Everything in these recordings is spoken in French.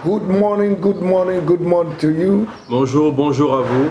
Good morning to you. Bonjour, bonjour à vous.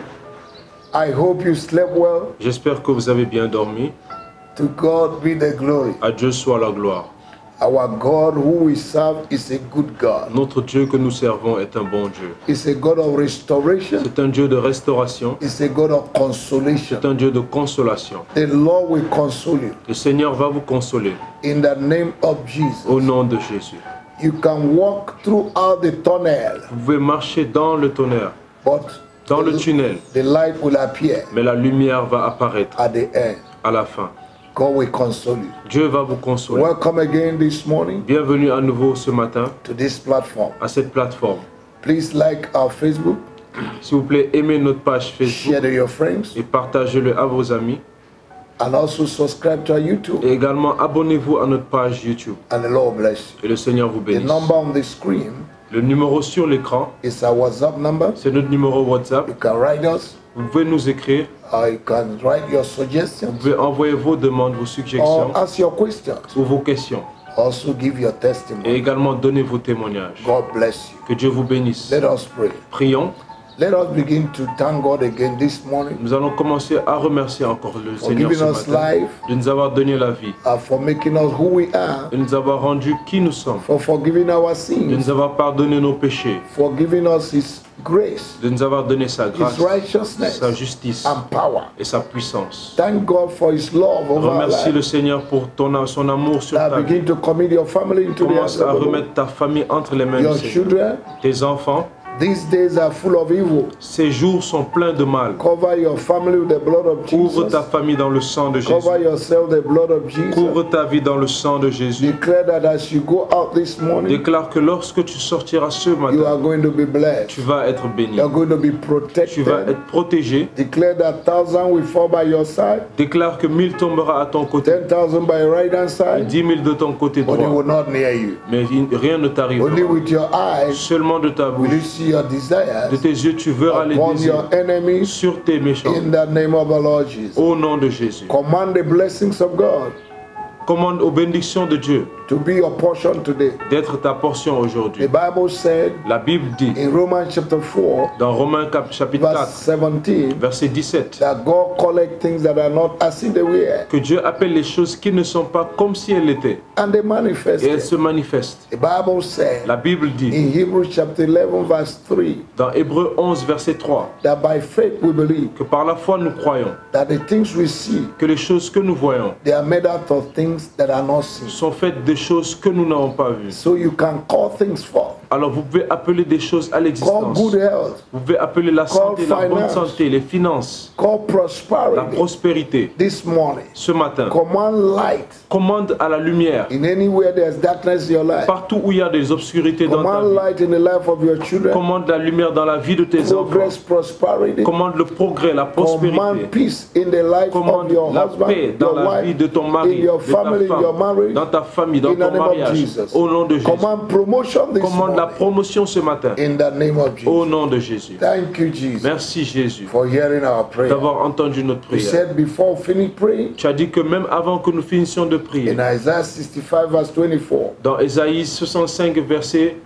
I hope you slept well. J'espère que vous avez bien dormi. To God be the glory. À Dieu soit la gloire. Our God who we serve is a good God. Notre Dieu que nous servons est un bon Dieu. It's a God of restoration. C'est un Dieu de restauration. It's a God of consolation. C'est un Dieu de consolation. The Lord will console you. Le Seigneur va vous consoler. In the name of Jesus. Au nom de Jésus. You can walk throughout the tunnel. Vous pouvez marcher dans le tonnerre, dans le tunnel. The light will appear. Mais la lumière va apparaître at the end. À la fin. God will console you. Dieu va vous consoler. Welcome again this morning. Bienvenue à nouveau ce matin. To this platform. À cette plateforme. Please like our Facebook. S'il vous plaît, aimez notre page Facebook. Share to your friends. Et partagez-le à vos amis. And also subscribe to our YouTube. Et également abonnez-vous à notre page YouTube. And the Lord bless you. Et le Seigneur vous bénisse. The number on the screen. Le numéro sur l'écran. Is our WhatsApp number. C'est notre numéro WhatsApp. You can write us. Vous pouvez nous écrire. You can write your suggestions. Vous pouvez envoyer vos demandes, vos suggestions. Or ask your questions. Ou vos questions. Also give your testimony. Et également donner vos témoignages. God bless you. Que Dieu vous bénisse. Let us pray. Prions. Let us begin to thank God again this morning. Nous allons commencer à remercier encore le Seigneur ce matin de nous avoir donné la vie, for making us who we are, de nous avoir rendu qui nous sommes, for forgiving our sins, de nous avoir pardonné nos péchés, for giving us His grace, de nous avoir donné sa grâce, His righteousness, sa justice and power, et sa puissance. Thank God for His love over Remercie le Seigneur pour son amour sur ta vie. Begin to commit your family into Commence à remettre ta famille entre les mains du Seigneur. Tes enfants. These days are full of evil. Ces jours sont pleins de mal. Cover your family with the blood of Jesus. Couvre ta famille dans le sang de Jésus. Cover yourself with the blood of Jesus. Couvre ta vie dans le sang de Jésus. Declare that as you go out this morning, déclare que lorsque tu sortiras ce matin, you are going to be blessed. Tu vas être béni. You are going to be protected. Tu vas être protégé. Declare that 1,000 will fall by your side. Déclare que 1000 tombera à ton côté. 10,000 by your right hand side. 10 000 de ton côté droit. But it will not near you. Mais rien ne t'arrivera. Only with your eyes. Seulement de ta bouche. Will you see your desires. De tes yeux, tu verras les désirs sur tes méchants. In the name of the Lord Jesus. Au nom de Jésus. Command the blessings of God. Commande aux bénédictions de Dieu. To be your portion today. D'être ta portion aujourd'hui. The Bible said. La Bible dit. In Romans chapter 4. Dans Romains chapitre 4. 17. Verset 17. That God collect things that are not as if they were. Que Dieu appelle les choses qui ne sont pas comme si elles l'étaient. And they manifest. Et elles se manifestent. The Bible said. La Bible dit. In Hebrews chapter 11 verse 3. Dans Hébreux 11 verset 3. That by faith we believe. Que par la foi nous croyons. That the things we see. Que les choses que nous voyons. They are made out of things that are not seen. Sont faites des choses que nous n'avons pas vues. So you can call things forth. Alors vous pouvez appeler des choses à l'existence. Call good health. Vous pouvez appeler la santé, la bonne santé, les finances. Call prosperity. La prospérité. This morning. Ce matin. Command light. Commande à la lumière. In anywhere there's darkness in your life. Partout où il y a des obscurités dans ta vie. Command light in the life of your children. Commande la lumière dans la vie de tes enfants. Prosperity. Commande le progrès, la prospérité. Command peace in the life commande of your la husband, paix dans la vie de ton mari, in your family, de ta femme, dans ta famille, dans ton mariage. Au nom de Jésus. Command promotion this commande la promotion ce matin. In the name of Jesus. Au nom de Jésus. Thank you, Jesus. Merci Jésus. For hearing our prayer. D'avoir entendu notre prière. You said before we finish praying. Tu as dit que même avant que nous finissions de prier. In Isaiah 65 verse 24. Dans Ésaïe 65 verset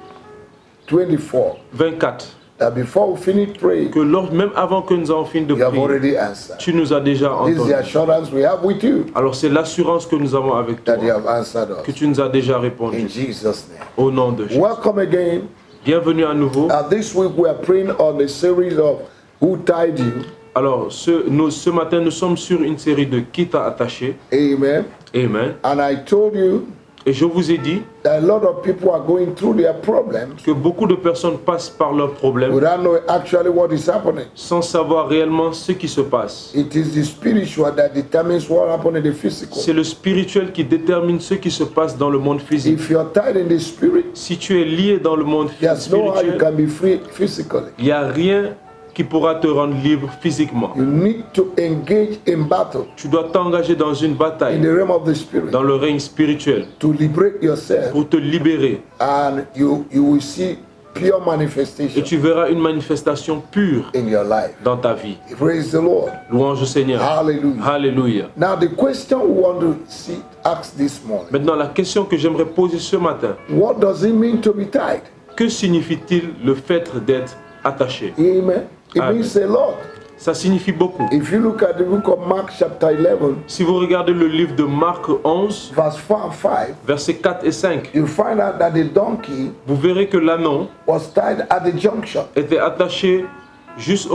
24. That before we finish praying, que même avant que nous avons fini de prier, tu nous as déjà entendu. This is the assurance we have with you. Alors c'est l'assurance que nous avons avec toi. That you have answered us. Que tu nous as déjà répondu. In Jesus' name. Au nom de Jésus. Welcome again. Bienvenue à nouveau. This week we are praying on a series of Who Tied You. Alors ce matin nous sommes sur une série de Qui t'a attaché. Amen. Amen. And I told you. Et je vous ai dit that a lot of people are going through their problems que beaucoup de personnes passent par leurs problèmes without knowing actually what is happening. Sans savoir réellement ce qui se passe. It is the spiritual that determines what happens in the physical. C'est le spirituel qui détermine ce qui se passe dans le monde physique. If you're tied in the spirit, si tu es lié dans le monde spirituel, you can be free physically. Il n'y a rien qui pourra te rendre libre physiquement. You need to engage in battle. Tu dois t'engager dans une bataille. In the realm of the spirit. Dans le règne spirituel. To liberate yourself. Pour te libérer. And you will see pure manifestation. Et tu verras une manifestation pure in your life. Dans ta vie. Praise the Lord. Louange au Seigneur. Hallelujah. Hallelujah. Now the question we want to ask this morning. Maintenant la question que j'aimerais poser ce matin. What does it mean to be tied? Que signifie-t-il le fait d'être attaché? Amen. It Amen. means a lot. Ça signifie beaucoup. If you look at the book of Mark chapter 11, Si vous regardez le livre de Marc 11, verse 4 and 5, versets 4 et 5, you find out that the donkey vous verrez que l'ânon was tied at the junction était attaché juste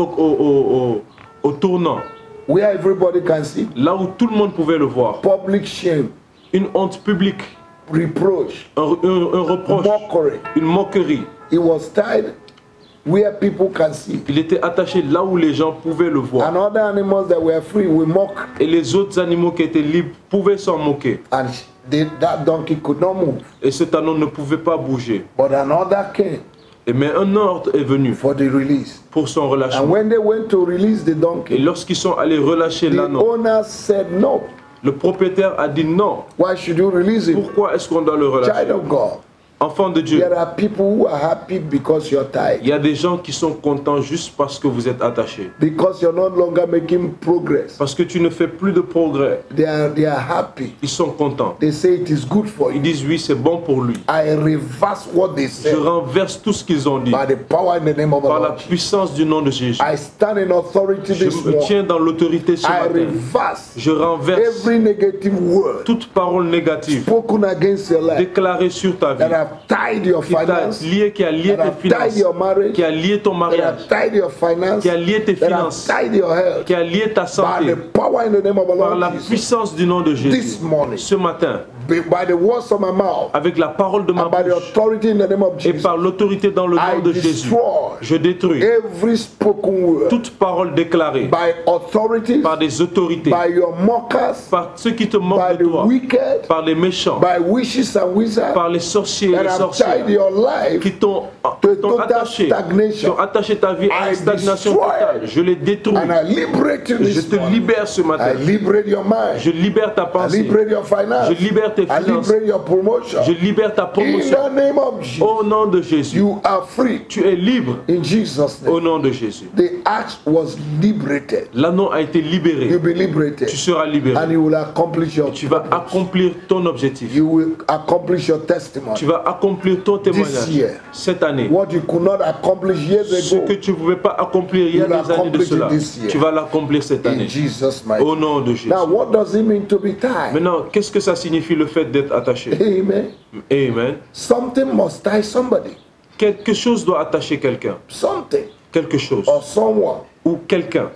au tournant, where everybody can see. là où tout le monde pouvait le voir. Public shame, Une honte publique, reproach, un reproche, mockery. une moquerie. He was tied where people can see. Il était attaché là où les gens pouvaient le voir. And other animals that were free will mock, Et les autres animaux qui étaient libres pouvaient s'en moquer. and that donkey could not move. Et cet anneau ne pouvait pas bouger. But another came Mais un ordre est venu for the release. pour son And relâchement. when they went to release the Et donkey, lorsqu'ils sont allés relâcher the l'anneau, owner said, no, le propriétaire a dit non. why should you release it? Pourquoi est-ce qu'on doit le Child relâcher? of God, Enfant de Dieu, there are people who are happy because you're tied. il y a des gens qui sont contents juste parce que vous êtes attachés. Because you're no longer making progress. Parce que tu ne fais plus de progrès. They are happy. Ils sont contents. They say it is good for Ils you. disent oui, c'est bon pour lui. I reverse what they Je said renverse tout ce qu'ils ont dit. by the power in the name of the Par la Lord. puissance du nom de Jésus. I stand in authority Je this me morning. tiens dans l'autorité ce I matin. reverse Je renverse every negative word toute parole négative spoken against your life déclarée sur ta vie, that have tied your qui t'a finance, lié, qui a lié that tes have tied finances, your marriage, qui a lié ton that mariage, have tied your finance, qui a lié tes that have finances, tied your health, qui a lié ta by santé, the power in the name of the par la Lord Jesus. puissance du nom de This Jésus. morning, Ce matin, by the words of my mouth, avec la parole de ma and by the bouche authority in the name of et Jesus, par l'autorité dans le I nom de Jésus, destroy je détruis every spoken word toute parole déclarée by authorities, par des autorités, by your mockers, par ceux qui te by moquent de the toi, wicked, par les méchants, by witches and wizards par les sorciers et that les have sorcières tied your life qui t'ont to total attaché, qui stagnation. ont attaché ta vie à I une stagnation destroy totale. Je les détruis. And I liberate you Je this te morning. libère ce matin. I liberate your mind. Je libère ta I pensée. liberate your finance. Je libère tes I finances. liberate your promotion. Je libère ta In promotion. the name of Jesus, Au nom de Jésus. you are free. Tu es libre. In Jesus' Au name. nom de Jésus. The axe was liberated. L'anneau a été libéré. You'll be liberated. Tu seras And libéré. you will accomplish your Tu vas purpose. accomplir ton objectif. You will accomplish your testimony. Tu vas accomplir ton témoignage. year. Cette année. What you could not accomplish years Ce que ago, tu ne pouvais pas accomplir il y a You will des années de accomplish cela. it this year. Tu vas l'accomplir cette in année. Jesus' mighty Au name. nom de Jésus. Now, what does it mean to be tied? Maintenant, qu'est-ce que ça signifie le fait d'être attaché? Amen. Amen. Something must tie somebody. Quelque chose doit attacher quelqu'un. Something Quelque chose. or someone Ou quelqu'un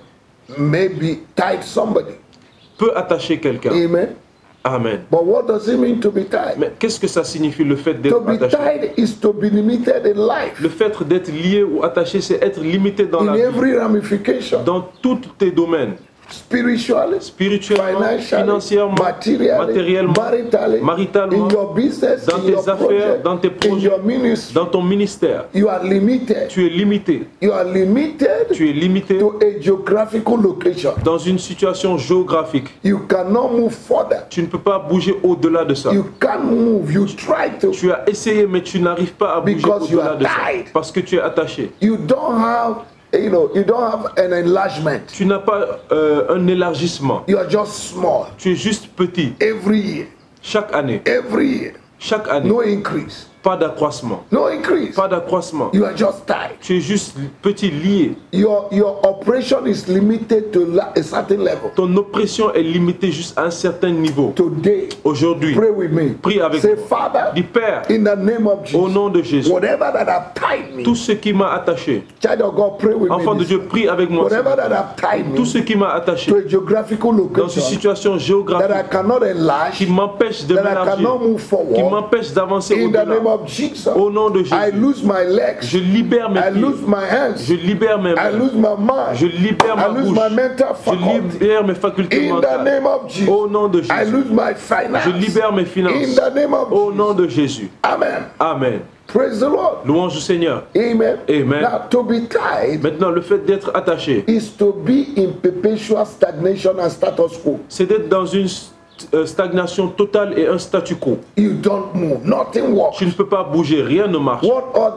maybe tied somebody. peut attacher quelqu'un. Amen. Amen. But what does it mean to be tied? Mais qu'est-ce que ça signifie le fait To d'être be attaché? tied is to be limited in life, Le fait d'être lié ou attaché, c'est être limité dans in la vie, every ramification, dans tous tes domaines, spiritually, spirituellement, financially, financièrement, materially, matériellement, maritalement, in your business, dans in tes your affaires, project, dans tes in projets, your ministry. dans ton ministère. You are limited. Tu es limité. You are limited Tu es limité to a geographical location. dans une situation géographique. You cannot move further. Tu ne peux pas bouger au-delà de ça. You can't move. You try to. Tu as essayé, mais tu n'arrives pas à bouger Because you au-delà are de ça. tied. Parce que tu es attaché. You don't have, you don't have an enlargement. Tu n'as pas un élargissement. You are just small. Tu es juste petit. Every year. Chaque année. Every year. Chaque année. No increase. Pas d'accroissement. No increase. Pas d'accroissement. You are just tied. Tu es juste petit, lié. Your oppression is limited to a certain level. Ton oppression est limitée juste à un certain niveau. Today, Aujourd'hui, pray with me. prie avec Say, moi. Father, Dis Père, in the name of au Jesus, nom de Jésus, whatever that have tied me, tout ce qui m'a attaché, child of God, pray with enfant me. de this Dieu, morning. prie avec moi. Whatever that have tied Tout me ce qui m'a attaché to a geographical dans une location situation that géographique I cannot enlarge, qui m'empêche de that I m'élargir, cannot move qui forward, m'empêche d'avancer in the name au-delà. of Jesus, Au nom de I Jésus, lose my legs, je libère mes I pieds, lose my hands, je libère mes I mains, lose my mind, je libère ma I lose bouche, my mental je faculty. libère mes facultés In the mentales. name of Jesus, Au nom de I Jésus, lose my finance. je libère mes In finances. the name of Au Jesus. nom de Jésus. Amen. Amen. Praise the Lord. Louange au Seigneur. Amen. Amen. Now, to be tied Maintenant, le fait d'être attaché, is to be in perpetual stagnation and status quo. c'est d'être dans une stagnation totale et un statu quo. You don't move. Nothing works. Tu ne peux pas bouger, rien ne marche. What other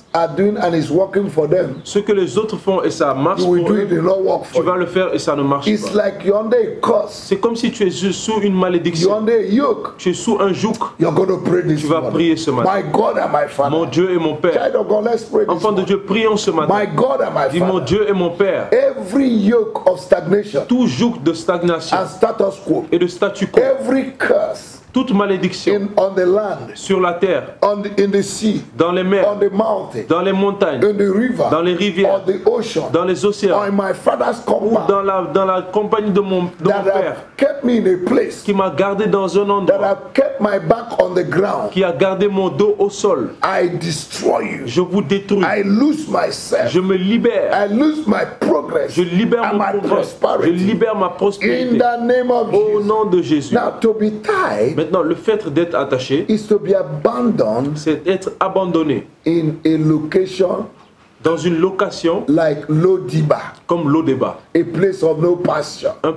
are doing and is working for them, ce que les autres font et ça marche you pour will do eux, it, it will not work tu for vas you. le faire et ça ne marche It's pas. like you're under a curse. C'est comme si tu es sous une You're malédiction. under a yoke. Tu es sous un joug. You're going to pray this Tu vas morning. prier ce matin. My God and my Father. Mon Dieu et mon Père. Child of God, let's pray this Enfant de morning. Dieu, prions ce matin. My God and my Dis mon Father. Dieu et mon Père. Every yoke of stagnation Tout joug de stagnation and status quo, et de statu quo, every curse toute malédiction on the land, sur la terre, in the sea, dans les mers, on the mountain, dans les montagnes, in the river, dans les rivières, on the ocean, dans les or océans, in my father's ou compound, dans la compagnie de mon that Père, have kept me in a place, qui m'a gardé dans un that endroit, have kept my back on the ground. qui a gardé mon dos au sol. I destroy you. Je vous détruis. I lose myself. Je me libère. I lose my progress Je libère and mon my progrès. Je prosperity. libère ma In prospérité. the name of Au Jesus. nom de Jésus. Now, to be tied Maintenant, le fait d'être attaché, is to be abandoned c'est être abandonné in a location dans une location like Lodiba, comme l'Odeba, a place of no pasture, un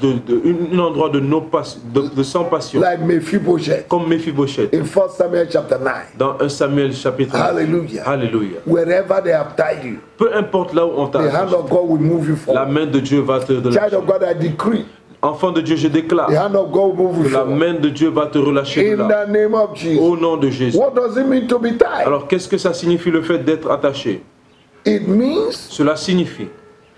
un endroit de, de sans passion, like Mephibosheth comme Mephibosheth, in 1 Samuel chapter 9. dans 1 Samuel chapitre 9. Hallelujah. Alléluia. Wherever they have tied you, Peu importe là où on t'a the hand attaché, of God will move you la forward. main de Dieu va te Child relâcher. of God, I decree Enfant de Dieu, je déclare the hand of God will move que you la forward. main de Dieu va te relâcher de In là. the name of Jesus. Au nom de Jésus. What does it mean to be tied? Alors, qu'est-ce que ça signifie le fait d'être attaché? It means Cela signifie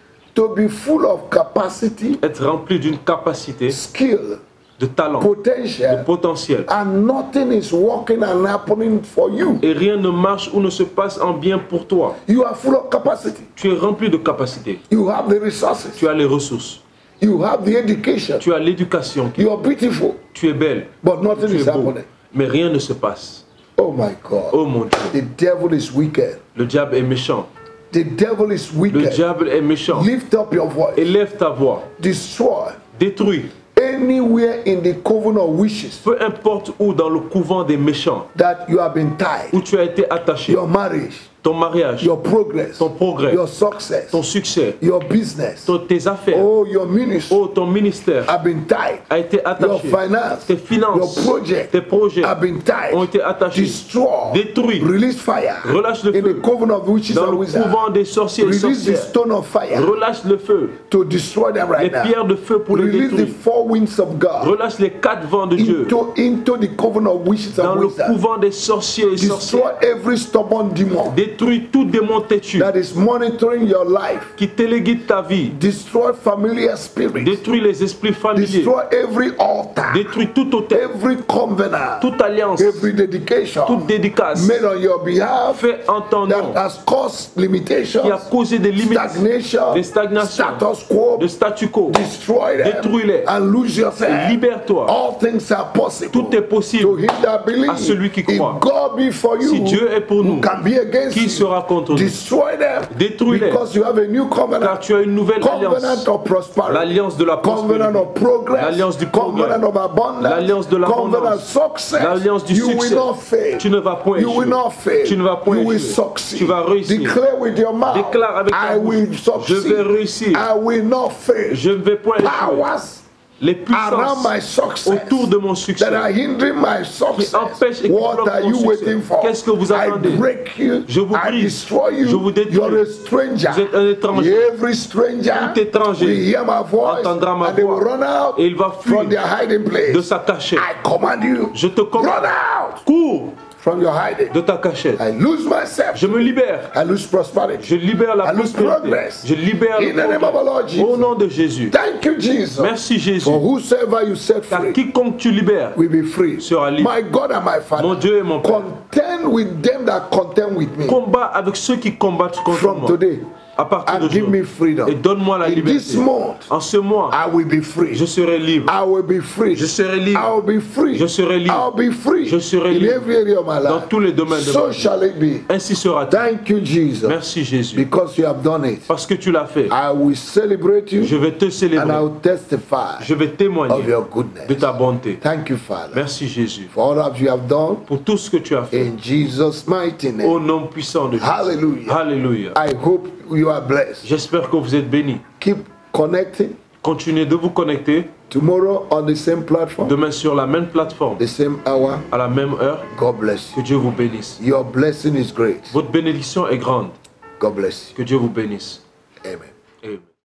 to be full of capacity, être rempli d'une capacité, skill, de talent, de potential, potentiel. and nothing is working and happening for you. Et rien ne marche ou ne se passe en bien pour toi. You are full of capacity. Tu es rempli de capacité. You have the resources. Tu as les ressources. You have the education. Tu as l'éducation. You are beautiful, Tu es belle. but nothing Tu is es beau. happening. Mais rien ne se passe. Oh my God. Oh mon Dieu. The devil is wicked. Le diable est méchant. The devil is Le wicked. diable est méchant. Lift up your voice. Élève ta voix. Destroy Détruis. anywhere in the coven of wishes Peu importe où dans le couvent des méchants, that you have been tied. où tu as été attaché, Your marriage, ton mariage, your progress, ton progrès, your success, ton succès, your business, tes affaires, oh, your ministry ton ministère have been tied. a été Your attaché. finance, Tes finances, your project tes projets have been tied. ont été attachés. Destroy, Détruis. release fire Relâche le in feu. the coven of witches Dans and le wizards. couvent des sorciers et Release the sorcières, stone of fire relâche le feu. to destroy them Les right now. pierres de feu pour les Release the détruire. four winds of God Relâche les 4 vents de Dieu. into the coven of witches Dans and le wizards. couvent des sorciers et Destroy sorcières. every stubborn demon Détruis tout démon têtu that is monitoring your life. qui téléguide ta vie. Destroy familiar spirits. Détruis les esprits familiers. Destroy every altar, Détruis tout autel, every covenant, toute alliance, every dedication toute dédicace made on your behalf fait en ton nom that has caused limitations, qui a causé des limites, stagnation, des stagnations, status quo. de statu quo. Destroy them Détruis-les. and lose yourself. Libère-toi. All things are possible Tout est to possible him that believes. à celui qui croit. If God be for you, Si Dieu est pour who nous, can be against qui you? sera contre nous? Destroy them Détruis-les. because you have a new Car covenant. tu as une nouvelle Covenant alliance. of prosperity, L'alliance de la covenant prospérité. of progress, L'alliance du progrès. covenant of abundance, L'alliance de l'abondance. covenant of success. L'alliance du you succès. will not fail. Tu ne vas point You will échouer. not fail. Tu ne vas point you will échouer. succeed. Tu vas réussir. Declare with your mouth. Déclare avec ta I bouche. will succeed. Je vais réussir. I will not fail. Je ne vais point échouer. Powers Les around my puissances success autour de mon succès that are hindering my success. qui empêchent et qui What bloquent are mon you succès. waiting for? Qu'est-ce que vous attendez? I break you. Je vous I brise. destroy you. Je vous détruis. You're a stranger. Vous êtes un étranger. Every stranger Tout étranger will hear my voice entendra ma and they will voix. run out Et il va fuir from their hiding place. de sa cachette. I command you. Je te commande. Run out Cours from your hiding. de ta cachette. I lose myself. Je me libère. I lose prosperity. Je libère la I lose prospérité. progress. Je libère In le the name of the Lord progrès. Jesus. Au nom de Jésus. Thank you, Jesus. Merci Jésus. For whosoever you set Car free quiconque tu libères will be free. sera libre. My God and my Father. Mon Dieu et mon Père. Contend with them that contend with me. Combat avec ceux qui combattent contre From moi. today. À partir de And give me aujourd'hui. freedom. Et donne-moi la In liberté. this month, En ce mois, I will be free. je serai libre. I will be free. Je serai libre. I will be free. Je serai libre. I'll be free. Je serai in libre. every area of my life. Dans tous les domaines de ma So vie. shall it be. Ainsi sera-t-il. Thank you, Jesus. Merci Jésus. Because you have done it. Parce que tu l'as fait. I will celebrate you Je vais te and I célébrer. will testify Je vais of témoigner your goodness. de ta bonté. Thank you, Father, Merci Jésus. for all that you have done Pour tout ce que tu as fait. in Jesus' mighty name. Au nom puissant de Jésus. Hallelujah. Alléluia. I hope you are blessed. J'espère que vous êtes bénis. Keep connecting. Continuez de vous connecter. Tomorrow on the same platform. Demain sur la même plateforme. The same hour. À la même heure. God bless you. Que Dieu vous bénisse. Your blessing is great. Votre bénédiction est grande. God bless you. Que Dieu vous bénisse. Amen. Amen.